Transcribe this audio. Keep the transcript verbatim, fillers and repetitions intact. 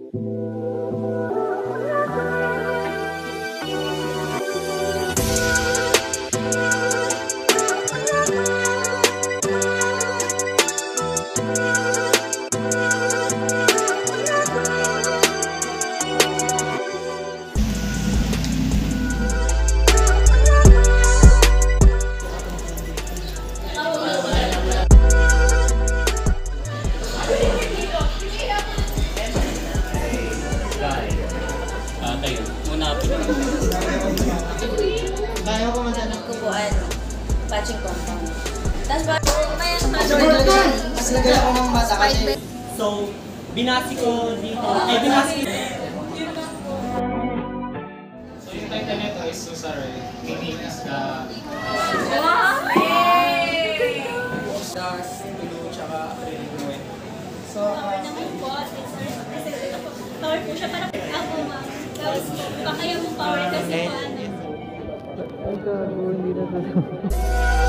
Kaya ko man sana kubuan. Patching compound. Tapos ba? mas lagay ako ng mata kasi. So, binasi ko dito. Ay, binasi ko. So, yung title nito is Susare. Meaning is the... Das, tulo, tsaka acrylic. So, Power naman po. Power po siya para ako ma'am. Tapos, kaya mo power kasi paano. Ay, hindi na